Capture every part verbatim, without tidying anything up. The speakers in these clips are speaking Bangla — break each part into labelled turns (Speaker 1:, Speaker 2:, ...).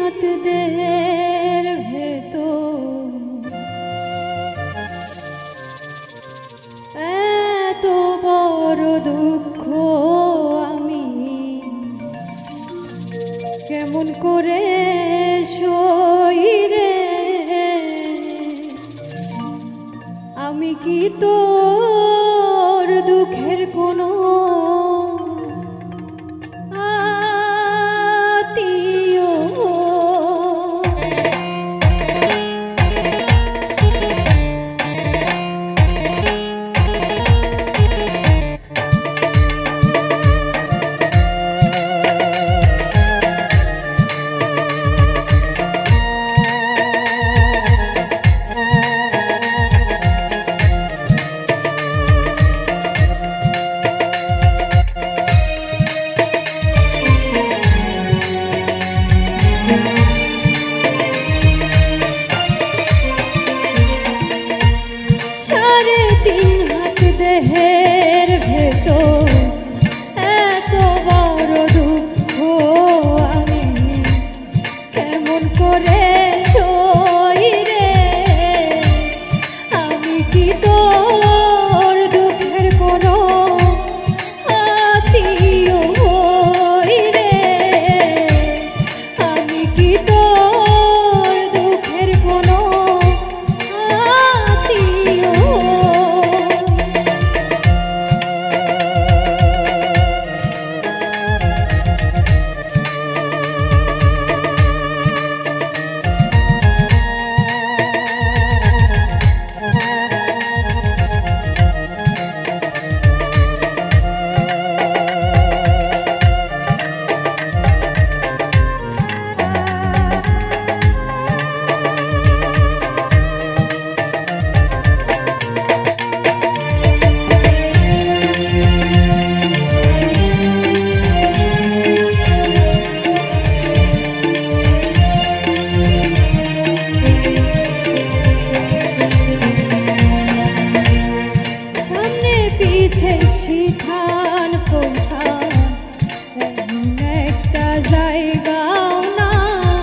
Speaker 1: হাত দেহের ভেতর এত বড় দুঃখ আমি কেমন করে সই রে, আমি কি তোর দুঃখের কোনো দেহের ভেতর এত বড় দুঃখ আমি কেমন করে সই রে, আমি কি তোর দুঃখের কোনো আত্মীয় হই রে, আমি কি তোর দুঃখের কোনো আত্মীয়। শিখান কোথায় এমন একটা জায়গাও না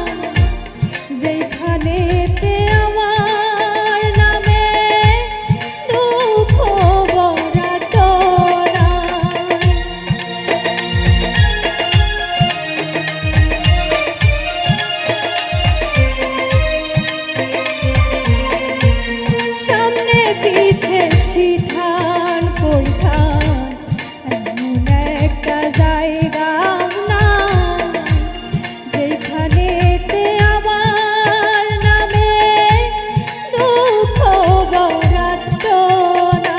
Speaker 1: যেখানেতে আমার নামে দুঃখ বরাত না, সামনে পিছে শিখান কোথায় এমন একটা জায়গা না যেখানেতে আমার নামে দুঃখ বরাত না,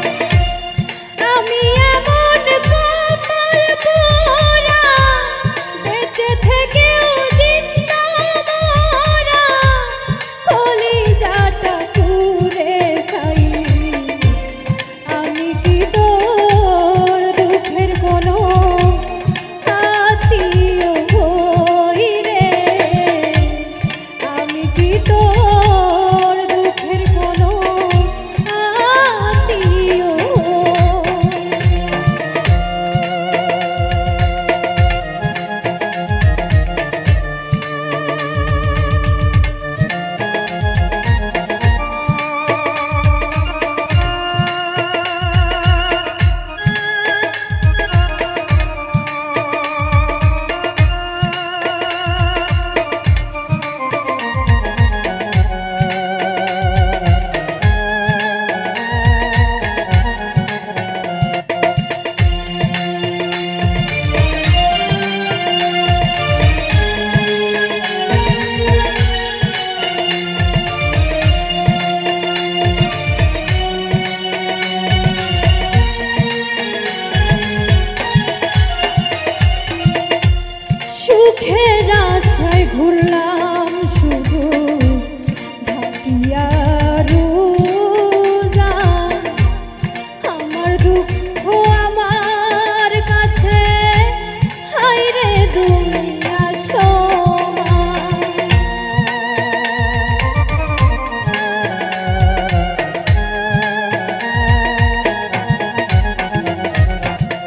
Speaker 1: আমি এমন কপাল পোড়া বেঁচে থেকেও জিন্দা মরা কলিজাটা পুড়ে ছাই, আমি কি তোর দুঃখের কোনো আত্মীয় হই রে, আমি কি তোর দুঃখের কোনো আত্মীয়। সুখের আশায় ঘুরলাম শুধু ভাটিয়ার উজান, আমার দুঃখ আমার কাছে হায় রে দুনিয়া সমান,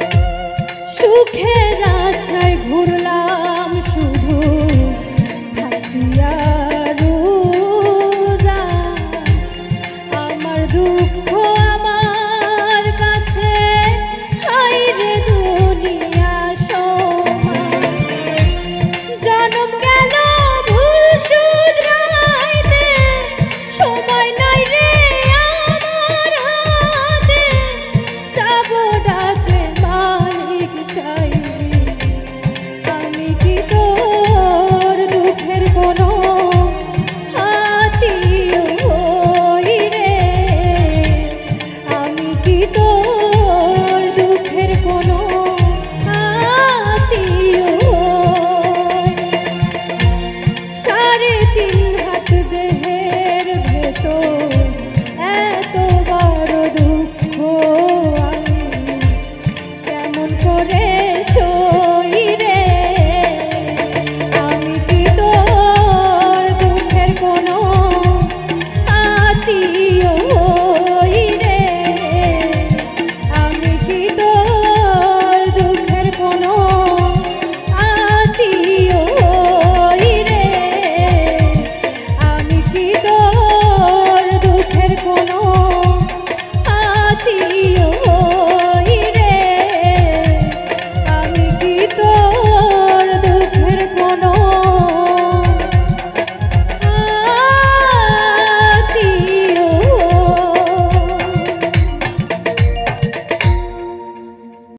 Speaker 1: সুখের আশায় ঘুরলাম শুধু এত বড় দুঃখ আমি কেমন করে